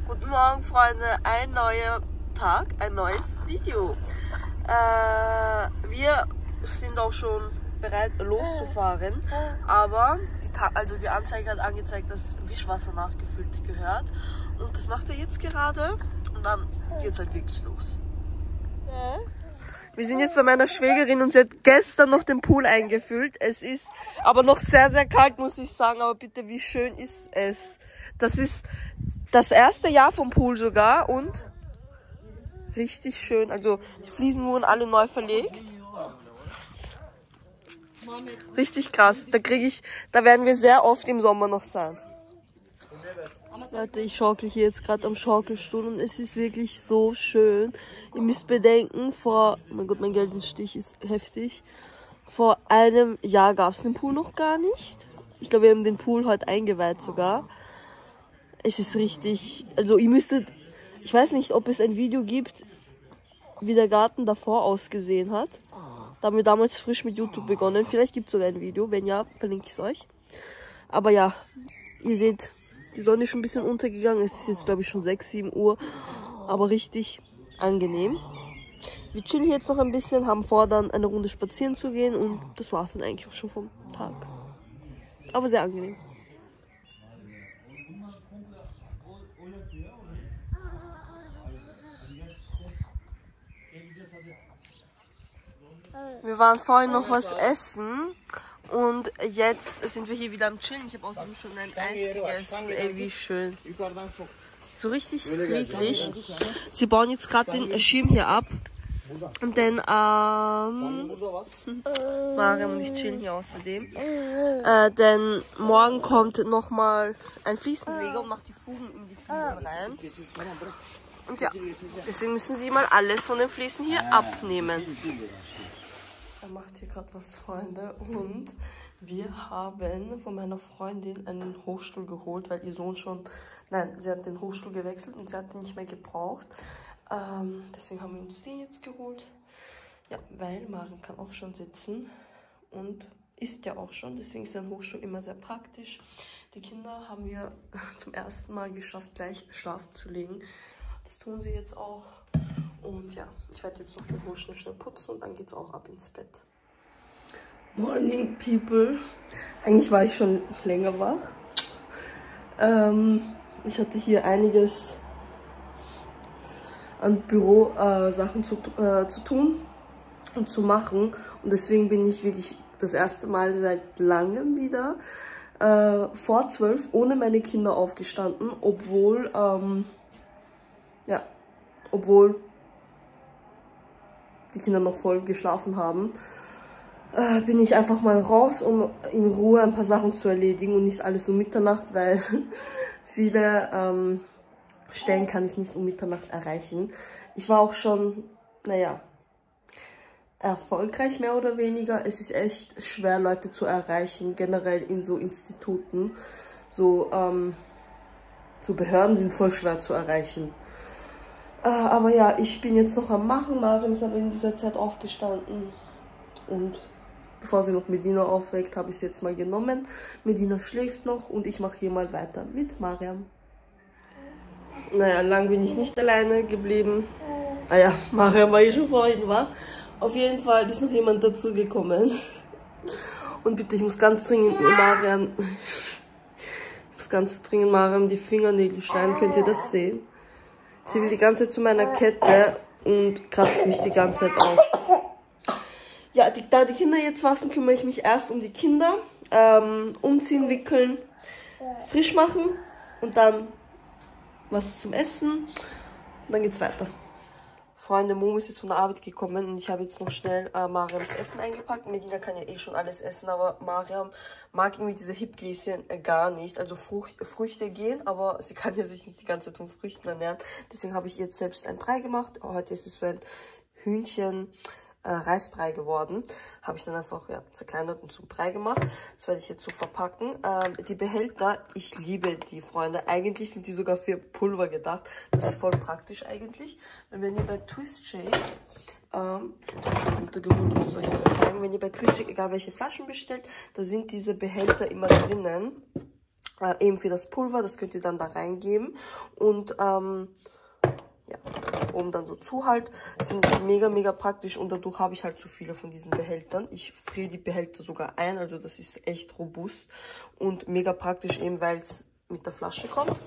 Guten Morgen, Freunde. Ein neuer Tag, ein neues Video. Wir sind auch schon bereit loszufahren, aber die Anzeige hat angezeigt, dass Wischwasser nachgefüllt gehört. Und das macht er jetzt gerade und dann geht's halt wirklich los. Wir sind jetzt bei meiner Schwägerin und sie hat gestern noch den Pool eingefüllt. Es ist aber noch sehr, sehr kalt, muss ich sagen. Aber bitte, wie schön ist es? Das ist das erste Jahr vom Pool sogar und richtig schön. Also die Fliesen wurden alle neu verlegt. Richtig krass. Da werden wir sehr oft im Sommer noch sein. Leute, ich schaukel hier jetzt gerade am Schaukelstuhl und es ist wirklich so schön. Ihr müsst bedenken, oh mein Gott, mein Geldenstich ist heftig. Vor einem Jahr gab es den Pool noch gar nicht. Ich glaube, wir haben den Pool heute eingeweiht sogar. Es ist richtig, also ihr müsstet, ich weiß nicht, ob es ein Video gibt, wie der Garten davor ausgesehen hat. Da haben wir damals frisch mit YouTube begonnen. Vielleicht gibt es sogar ein Video, wenn ja, verlinke ich es euch. Aber ja, ihr seht, die Sonne ist schon ein bisschen untergegangen. Es ist jetzt, glaube ich, schon 6, 7 Uhr. Aber richtig angenehm. Wir chillen hier jetzt noch ein bisschen, haben vor, dann eine Runde spazieren zu gehen. Und das war es dann eigentlich auch schon vom Tag. Aber sehr angenehm. Wir waren vorhin noch was essen. Und jetzt sind wir hier wieder am Chillen. Ich habe außerdem schon ein Eis gegessen. Ey, wie schön. So richtig friedlich. Sie bauen jetzt gerade den Schirm hier ab. Und dann, Mariam und ich chillen hier außerdem. Denn morgen kommt nochmal ein Fliesenleger und macht die Fugen in die Fliesen rein. Und ja, deswegen müssen sie mal alles von den Fliesen hier abnehmen. Er macht hier gerade was, Freunde, und wir haben von meiner Freundin einen Hochstuhl geholt, weil ihr Sohn sie hat den Hochstuhl gewechselt und sie hat den nicht mehr gebraucht. Deswegen haben wir uns den jetzt geholt. Ja, weil Mariam kann auch schon sitzen und isst ja auch schon, deswegen ist ein Hochstuhl immer sehr praktisch. Die Kinder haben wir zum ersten Mal geschafft, gleich schlafen zu legen. Das tun sie jetzt auch. Und ja, ich werde jetzt noch den Hochstuhl schnell putzen und dann geht es auch ab ins Bett. Morning, people. Eigentlich war ich schon länger wach. Ich hatte hier einiges an Bürosachen zu tun und zu machen. Und deswegen bin ich wirklich das erste Mal seit langem wieder vor 12 ohne meine Kinder aufgestanden, obwohl die Kinder noch voll geschlafen haben, bin ich einfach mal raus, um in Ruhe ein paar Sachen zu erledigen und nicht alles um Mitternacht, weil viele Stellen kann ich nicht um Mitternacht erreichen. Ich war auch schon, erfolgreich mehr oder weniger. Es ist echt schwer, Leute zu erreichen, generell in so Instituten. So Behörden sind voll schwer zu erreichen. Aber ja, ich bin jetzt noch am Machen. Mariam ist aber in dieser Zeit aufgestanden. Und bevor sie noch Medina aufweckt, habe ich es jetzt mal genommen. Medina schläft noch und ich mache hier mal weiter mit Mariam. Naja, lang bin ich nicht alleine geblieben. Mariam war schon vorhin wach. Auf jeden Fall ist noch jemand dazugekommen. Und bitte, ich muss ganz dringend Mariam die Fingernägel schneiden. Könnt ihr das sehen? Sie will die ganze Zeit zu meiner Kette und kratzt mich die ganze Zeit auf. Ja, da die Kinder jetzt waschen, kümmere ich mich erst um die Kinder. Umziehen, wickeln, frisch machen und dann was zum Essen. Und dann geht's weiter. Freunde, Momo ist jetzt von der Arbeit gekommen und ich habe jetzt noch schnell Mariams Essen eingepackt. Medina kann ja eh schon alles essen, aber Mariam mag irgendwie diese Hipgläschen gar nicht. Also Früchte gehen, aber sie kann ja sich nicht die ganze Zeit von Früchten ernähren. Deswegen habe ich jetzt selbst ein Brei gemacht. Heute ist es so ein Reisbrei geworden. Habe ich dann einfach zerkleinert und zum Brei gemacht. Das werde ich jetzt so verpacken. Die Behälter, ich liebe die, Freunde. Eigentlich sind die sogar für Pulver gedacht. Das ist voll praktisch eigentlich. Und wenn ihr bei Twist Shake, ich habe es gerade runtergeholt, um es euch zu zeigen, wenn ihr bei Twist Shake, egal welche Flaschen bestellt, da sind diese Behälter immer drinnen. eben für das Pulver, das könnt ihr dann da reingeben und ja, oben dann so zu halt. Das finde ich mega, mega praktisch und dadurch habe ich halt so viele von diesen Behältern. Ich friere die Behälter sogar ein, also das ist echt robust und mega praktisch eben, weil es mit der Flasche kommt.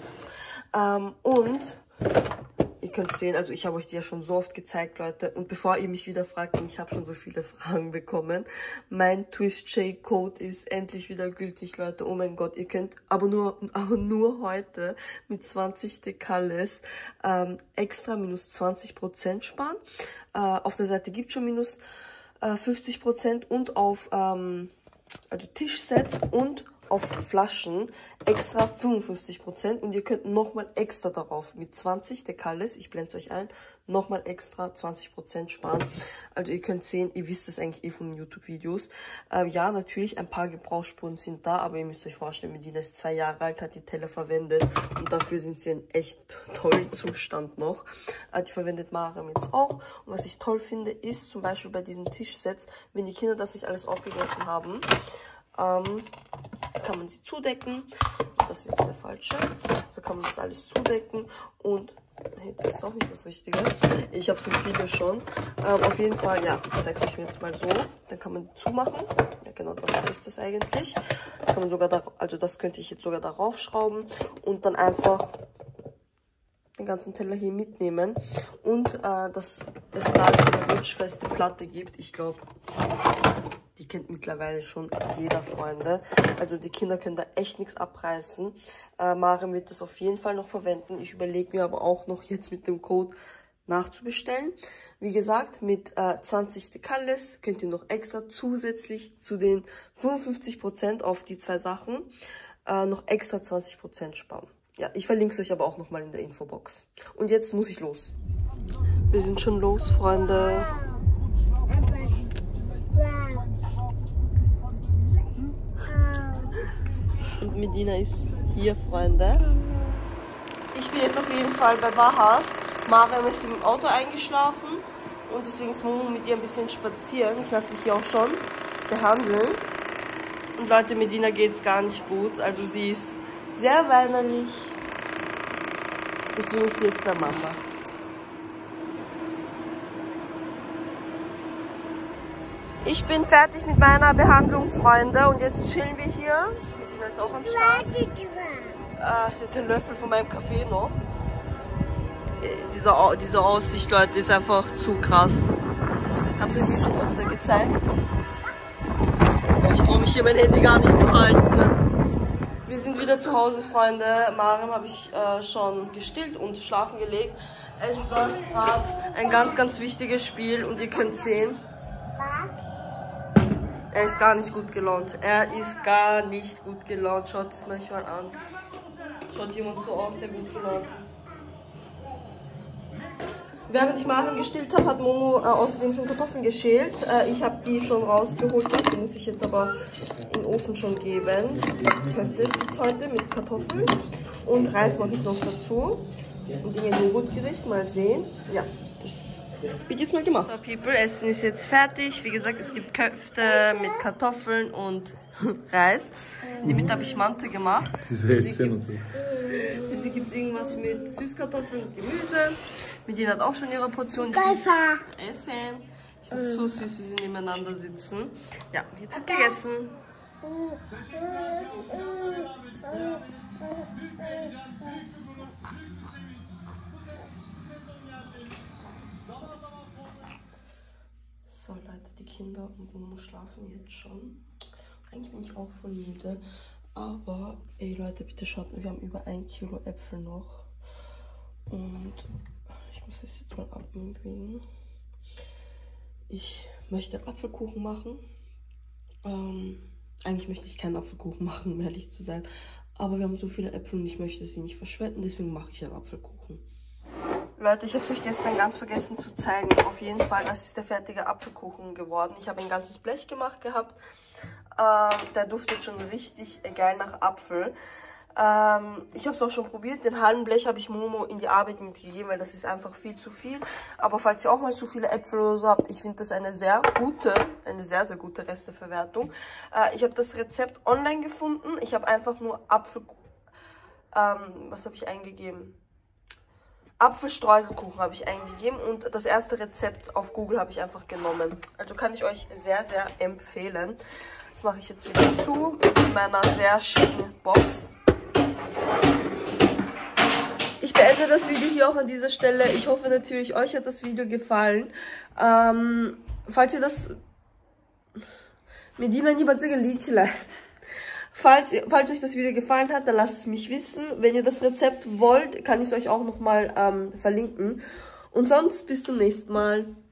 Und ihr könnt sehen, also ich habe euch die ja schon so oft gezeigt, Leute. Und bevor ihr mich wieder fragt, und ich habe schon so viele Fragen bekommen, mein Twist-Shake-Code ist endlich wieder gültig, Leute. Oh mein Gott, ihr könnt aber nur heute mit 20 Decals extra minus 20% sparen. Auf der Seite gibt es schon minus 50% und auf also Tischsets und auf Flaschen extra 55% und ihr könnt nochmal extra darauf mit 20 Decals, ich blende es euch ein, nochmal extra 20% sparen. Also ihr könnt sehen, ihr wisst es eigentlich eh von den YouTube-Videos. Ja, natürlich, ein paar Gebrauchsspuren sind da, aber ihr müsst euch vorstellen, Medina ist 2 Jahre alt, hat die Teller verwendet und dafür sind sie in echt tollen Zustand noch. Die verwendet Mariam jetzt auch. Und was ich toll finde, ist zum Beispiel bei diesen Tischsets, wenn die Kinder das nicht alles aufgegessen haben, kann man sie zudecken. Das ist jetzt der falsche. So kann man das alles zudecken und hey, das ist auch nicht das Richtige. Ich habe so viele schon. Auf jeden Fall, ja, zeige ich mir jetzt mal so. Dann kann man die zumachen. Ja, genau, das ist das eigentlich. Das kann man sogar da, also das könnte ich jetzt sogar darauf schrauben und dann einfach den ganzen Teller hier mitnehmen. Und dass es da eine rutschfeste Platte gibt. Ich glaube, die kennt mittlerweile schon jeder, Freunde. Also die Kinder können da echt nichts abreißen. Mariam wird das auf jeden Fall noch verwenden. Ich überlege mir aber auch noch jetzt mit dem Code nachzubestellen. Wie gesagt, mit 20 Decals könnt ihr noch extra zusätzlich zu den 55% auf die 2 Sachen noch extra 20% sparen. Ja, ich verlinke es euch aber auch nochmal in der Infobox. Und jetzt muss ich los. Wir sind schon los, Freunde. Und Medina ist hier, Freunde. Ich bin jetzt auf jeden Fall bei Baha. Mariam ist im Auto eingeschlafen und deswegen ist Momo mit ihr ein bisschen spazieren. Ich lasse mich hier auch schon behandeln. Und Leute, Medina geht es gar nicht gut. Also sie ist sehr weinerlich. Deswegen ist sie jetzt bei Mama. Ich bin fertig mit meiner Behandlung, Freunde. Und jetzt chillen wir hier. Medina ist auch am Start. Ich habe den Löffel von meinem Kaffee noch. Diese Aussicht, Leute, ist einfach zu krass. Ich habe es euch hier schon öfter gezeigt. Aber ich traue mich hier mein Handy gar nicht zu halten. Ne? Wir sind wieder zu Hause, Freunde. Mariam habe ich schon gestillt und schlafen gelegt. Es läuft gerade ein ganz, ganz wichtiges Spiel und ihr könnt sehen, er ist gar nicht gut gelaunt. Er ist gar nicht gut gelaunt. Schaut es manchmal an. Schaut jemand so aus, der gut gelaunt ist. Während ich Mariam gestillt habe, hat Momo außerdem schon Kartoffeln geschält. Ich habe die schon rausgeholt. Die muss ich jetzt aber in den Ofen schon geben. Köfte gibt es heute mit Kartoffeln. Und Reis mache ich noch dazu. Und in ein Joghurtgericht. Mal sehen. Ja, das wird jetzt mal gemacht. So, People, Essen ist jetzt fertig. Wie gesagt, es gibt Köfte mit Kartoffeln und Reis. In die Mitte habe ich Mante gemacht. Für sie gibt es irgendwas mit Süßkartoffeln und Gemüse. Medina hat auch schon ihre Portion. Ich will essen. Ich finde es so süß, wie sie nebeneinander sitzen. Ja, jetzt wird gegessen. So, Leute, die Kinder und Momo schlafen jetzt schon. Eigentlich bin ich auch voll müde. Aber, ey Leute, bitte schaut mir, wir haben über 1 Kilo Äpfel noch. Und ich muss das jetzt mal abwägen. Ich möchte Apfelkuchen machen. Eigentlich möchte ich keinen Apfelkuchen machen, um ehrlich zu sein. Aber wir haben so viele Äpfel und ich möchte sie nicht verschwenden. Deswegen mache ich einen Apfelkuchen. Leute, ich habe es euch gestern ganz vergessen zu zeigen. Auf jeden Fall, das ist der fertige Apfelkuchen geworden. Ich habe ein ganzes Blech gemacht gehabt. Der duftet schon richtig geil nach Apfel. Ich habe es auch schon probiert. Den halben Blech habe ich Momo in die Arbeit mitgegeben, weil das ist einfach viel zu viel. Aber falls ihr auch mal zu viele Äpfel oder so habt, ich finde das eine sehr, sehr gute Resteverwertung. Ich habe das Rezept online gefunden. Ich habe einfach nur was habe ich eingegeben? Apfelstreuselkuchen habe ich eingegeben und das erste Rezept auf Google habe ich einfach genommen. Also kann ich euch sehr, sehr empfehlen. Das mache ich jetzt wieder zu mit meiner sehr schicken Box. Ich beende das Video hier auch an dieser Stelle. Ich hoffe natürlich, euch hat das Video gefallen. Falls ihr das... Falls euch das Video gefallen hat, dann lasst es mich wissen. Wenn ihr das Rezept wollt, kann ich es euch auch nochmal verlinken. Und sonst bis zum nächsten Mal.